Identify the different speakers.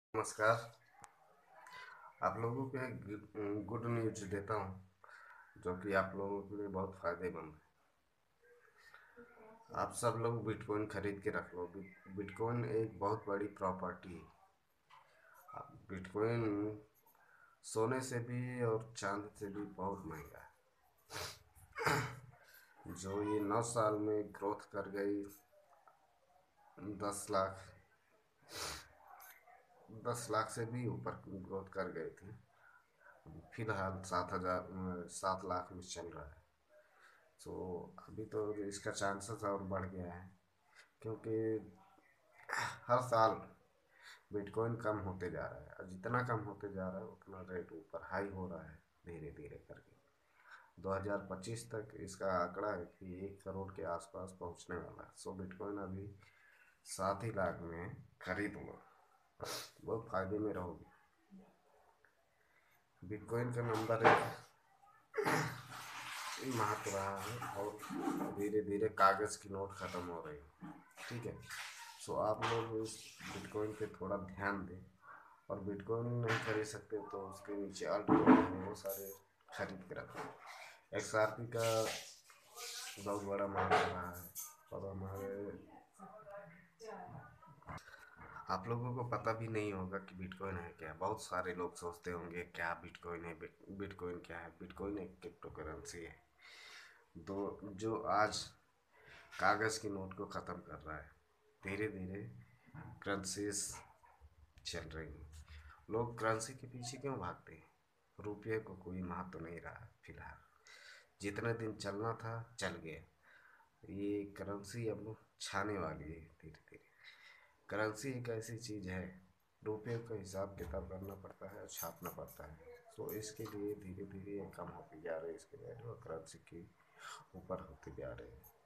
Speaker 1: नमस्कार। आप लोगों को एक गुड न्यूज देता हूँ जो कि आप लोगों के लिए बहुत फायदेमंद है। आप सब लोग बिटकॉइन खरीद के रख लो। बिटकॉइन एक बहुत बड़ी प्रॉपर्टी है। बिटकॉइन सोने से भी और चांदी से भी बहुत महंगा है। जो ये 9 साल में ग्रोथ कर गई 10 लाख, 10 लाख से भी ऊपर ग्रोथ कर गई थी। फिलहाल 7 लाख में चल रहा है। तो अभी तो इसका चांसेस और बढ़ गया है, क्योंकि हर साल बिटकॉइन कम होते जा रहा है और जितना कम होते जा रहा है उतना रेट ऊपर हाई हो रहा है धीरे धीरे करके। 2025 तक इसका आंकड़ा है कि 1 करोड़ के आसपास पहुंचने वाला है। सो बिटकॉइन अभी 7 ही लाख में खरीद लो, बहुत फायदे में रहोगे। बिटकॉइन का नंबर एक महत्व रहा है और धीरे धीरे कागज़ की नोट ख़त्म हो रही है। ठीक है। सो आप लोग इस बिटकॉइन पे थोड़ा ध्यान दें, और बिटकॉइन नहीं खरीद सकते तो उसके नीचे अल्ट कॉइन है, वो सारे खरीद के रखें। XRP का बहुत बड़ा मांग रहा है, और हमारे आप लोगों को पता भी नहीं होगा कि बिटकॉइन है क्या। बहुत सारे लोग सोचते होंगे क्या बिटकॉइन है, बिटकॉइन क्या है। बिटकॉइन एक क्रिप्टो करेंसी है जो आज कागज़ की नोट को ख़त्म कर रहा है। धीरे धीरे करेंसीज चल रही हैं। लोग करेंसी के पीछे क्यों भागते हैं? रुपये को कोई महत्व नहीं रहा फिलहाल। जितने दिन चलना था चल गया। ये करेंसी अब छाने वाली है धीरे धीरे। करेंसी एक ऐसी चीज़ है, रुपये का हिसाब किताब करना पड़ता है और छापना पड़ता है। तो इसके लिए धीरे धीरे ये कम होती जा रही है इसके वैल्यू, और करेंसी के ऊपर होते जा रहे हैं।